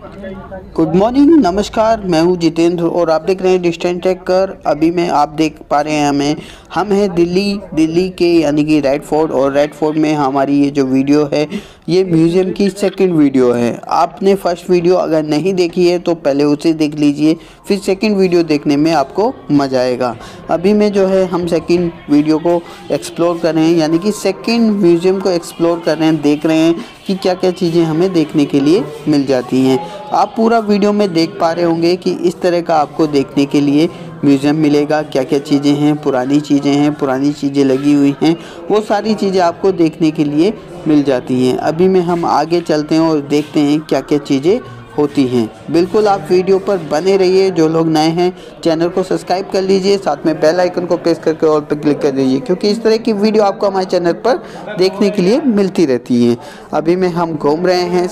Good morning, नमस्कार। मैं हूं जितेंद्र और आप देख रहे हैं डिस्टेंट टेक कर। अभी में आप देख पा रहे हैं हम हैं दिल्ली के यानी कि रेड फोर्ट। और रेड फोर्ट में हमारी ये जो वीडियो है ये म्यूज़ियम की सेकंड वीडियो है। आपने फर्स्ट वीडियो अगर नहीं देखी है तो पहले उसे देख लीजिए, फिर सेकंड वीडियो देखने में आपको मज़ा आएगा। अभी में जो है हम सेकंड वीडियो को एक्सप्लोर कर रहे हैं, यानी कि सेकंड म्यूज़ियम को एक्सप्लोर कर रहे हैं, देख रहे हैं कि क्या क्या चीज़ें हमें देखने के लिए मिल जाती हैं। आप पूरा वीडियो में देख पा रहे होंगे कि इस तरह का आपको देखने के लिए म्यूज़ियम मिलेगा। क्या क्या चीज़ें हैं, पुरानी चीज़ें लगी हुई हैं, वो सारी चीज़ें आपको देखने के लिए मिल जाती हैं। अभी में हम आगे चलते हैं और देखते हैं क्या क्या चीज़ें होती हैं। बिल्कुल आप वीडियो पर बने रहिए। जो लोग नए हैं चैनल को सब्सक्राइब कर लीजिए, साथ में बेल आइकन को प्रेस करके ऑल पर क्लिक कर दीजिए, क्योंकि इस तरह की वीडियो आपको हमारे चैनल पर देखने के लिए मिलती रहती हैं। अभी में हम घूम रहे हैं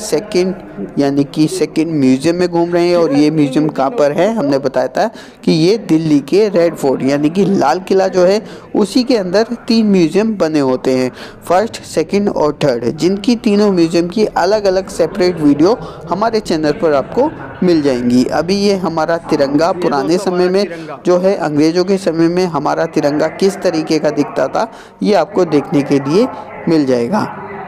सेकंड म्यूज़ियम में घूम रहे हैं। और ये म्यूज़ियम कहाँ पर है, हमने बताया था कि ये दिल्ली के रेड फोर्ट यानी कि लाल किला जो है उसी के अंदर 3 म्यूज़ियम बने होते हैं, फर्स्ट, सेकंड और थर्ड, जिनकी तीनों म्यूज़ियम की अलग अलग सेपरेट वीडियो हमारे चैनल पर आपको मिल जाएंगी। अभी ये हमारा तिरंगा पुराने समय में जो है, अंग्रेज़ों के समय में हमारा तिरंगा किस तरीके का दिखता था ये आपको देखने के लिए मिल जाएगा।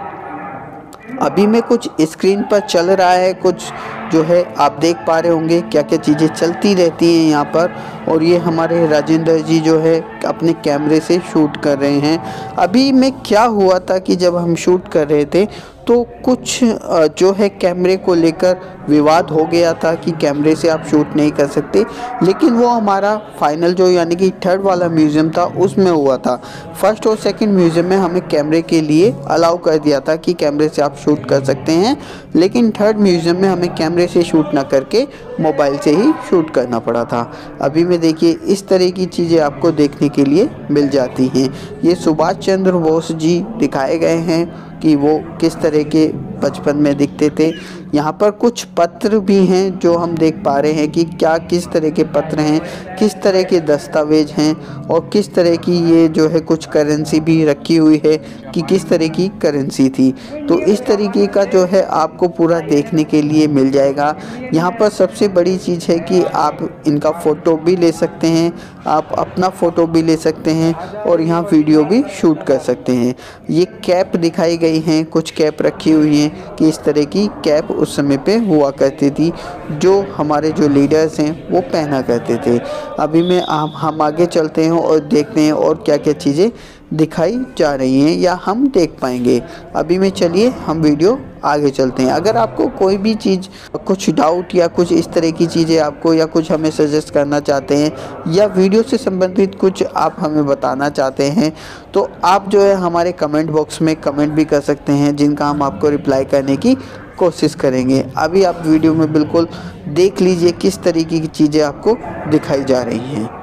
अभी में कुछ स्क्रीन पर चल रहा है, कुछ जो है आप देख पा रहे होंगे क्या क्या चीज़ें चलती रहती हैं यहाँ पर। और ये हमारे राजेंद्र जी जो है अपने कैमरे से शूट कर रहे हैं। अभी में क्या हुआ था कि जब हम शूट कर रहे थे तो कुछ जो है कैमरे को लेकर विवाद हो गया था कि कैमरे से आप शूट नहीं कर सकते, लेकिन वो हमारा फाइनल जो यानी कि थर्ड वाला म्यूज़ियम था उसमें हुआ था। फर्स्ट और सेकंड म्यूज़ियम में हमें कैमरे के लिए अलाउ कर दिया था कि कैमरे से आप शूट कर सकते हैं, लेकिन थर्ड म्यूज़ियम में हमें कैमरे से शूट ना करके मोबाइल से ही शूट करना पड़ा था। अभी में देखिए इस तरह की चीज़ें आपको देखने के लिए मिल जाती हैं। ये सुभाष चंद्र बोस जी दिखाए गए हैं कि वो किस तरह के बचपन में दिखते थे। यहाँ पर कुछ पत्र भी हैं जो हम देख पा रहे हैं कि क्या किस तरह के पत्र हैं, किस तरह के दस्तावेज हैं, और किस तरह की ये जो है कुछ करेंसी भी रखी हुई है कि किस तरह की करेंसी थी। तो इस तरीके का जो है आपको पूरा देखने के लिए मिल जाएगा। यहाँ पर सबसे बड़ी चीज़ है कि आप इनका फ़ोटो भी ले सकते हैं, आप अपना फ़ोटो भी ले सकते हैं और यहाँ वीडियो भी शूट कर सकते हैं। ये कैप दिखाई गई हैं, कुछ कैप रखी हुई हैं कि इस तरह की कैप उस समय पे हुआ करती थी, जो हमारे जो लीडर्स हैं वो पहना करते थे। अभी में हम आगे चलते हैं और देखते हैं और क्या क्या चीज़ें दिखाई जा रही हैं या हम देख पाएंगे। अभी में चलिए हम वीडियो आगे चलते हैं। अगर आपको कोई भी चीज़, कुछ डाउट या कुछ इस तरह की चीज़ें आपको या कुछ हमें सजेस्ट करना चाहते हैं या वीडियो से संबंधित कुछ आप हमें बताना चाहते हैं तो आप जो है हमारे कमेंट बॉक्स में कमेंट भी कर सकते हैं, जिनका हम आपको रिप्लाई करने की कोशिश करेंगे। अभी आप वीडियो में बिल्कुल देख लीजिए किस तरीके की चीज़ें आपको दिखाई जा रही हैं।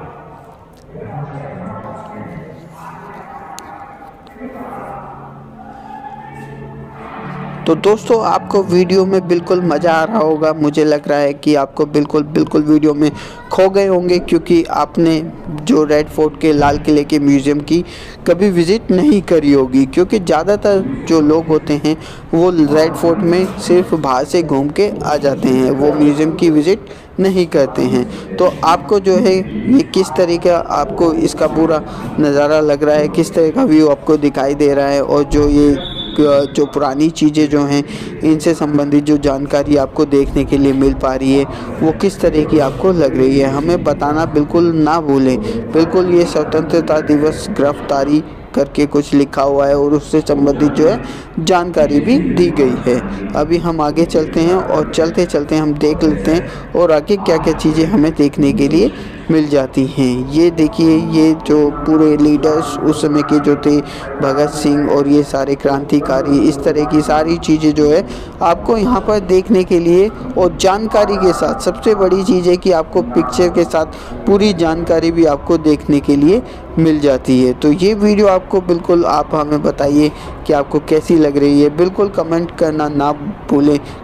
तो दोस्तों आपको वीडियो में बिल्कुल मज़ा आ रहा होगा। मुझे लग रहा है कि आपको बिल्कुल वीडियो में खो गए होंगे, क्योंकि आपने जो रेड फोर्ट के लाल किले के म्यूज़ियम की कभी विज़िट नहीं करी होगी। क्योंकि ज़्यादातर जो लोग होते हैं वो रेड फोर्ट में सिर्फ बाहर से घूम के आ जाते हैं, वो म्यूज़ियम की विज़िट नहीं करते हैं। तो आपको जो है ये किस तरीका आपको इसका पूरा नज़ारा लग रहा है, किस तरह का व्यू आपको दिखाई दे रहा है, और जो पुरानी चीज़ें जो हैं इनसे संबंधित जो जानकारी आपको देखने के लिए मिल पा रही है वो किस तरह की आपको लग रही है, हमें बताना बिल्कुल ना भूलें। बिल्कुल ये स्वतंत्रता दिवस गिरफ्तारी करके कुछ लिखा हुआ है और उससे संबंधित जो है जानकारी भी दी गई है। अभी हम आगे चलते हैं और चलते चलते हम देख लेते हैं और आगे क्या क्या चीज़ें हमें देखने के लिए मिल जाती हैं। ये देखिए, ये जो पूरे लीडर्स उस समय के जो थे, भगत सिंह और ये सारे क्रांतिकारी, इस तरह की सारी चीज़ें जो है आपको यहाँ पर देखने के लिए और जानकारी के साथ, सबसे बड़ी चीज़ है कि आपको पिक्चर के साथ पूरी जानकारी भी आपको देखने के लिए मिल जाती है। तो ये वीडियो आपको बिल्कुल, आप हमें बताइए कि आपको कैसी लग रही है। बिल्कुल कमेंट करना ना भूलें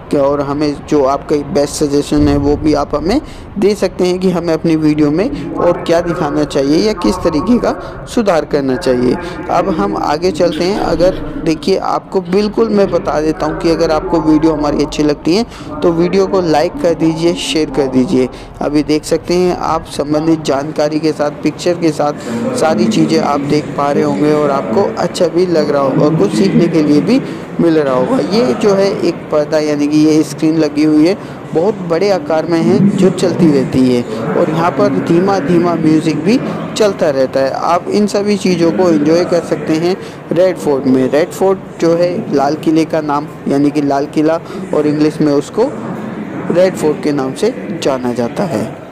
और हमें जो आपका बेस्ट सजेशन है वो भी आप हमें दे सकते हैं कि हमें अपनी वीडियो में और क्या दिखाना चाहिए या किस तरीके का सुधार करना चाहिए। अब हम आगे चलते हैं। अगर देखिए आपको बिल्कुल मैं बता देता हूं कि अगर आपको वीडियो हमारी अच्छी लगती है तो वीडियो को लाइक कर दीजिए, शेयर कर दीजिए। अभी देख सकते हैं आप संबंधित जानकारी के साथ, पिक्चर के साथ सारी चीज़ें आप देख पा रहे होंगे और आपको अच्छा भी लग रहा होगा और कुछ सीखने के लिए भी मिल रहा होगा। ये जो है एक पर्दा यानी कि ये स्क्रीन लगी हुई है, बहुत बड़े आकार में है जो चलती रहती है और यहाँ पर धीमा धीमा म्यूज़िक भी चलता रहता है। आप इन सभी चीज़ों को एंजॉय कर सकते हैं रेड फोर्ट में। रेड फोर्ट जो है लाल किले का नाम यानी कि लाल किला और इंग्लिश में उसको रेड फोर्ट के नाम से जाना जाता है।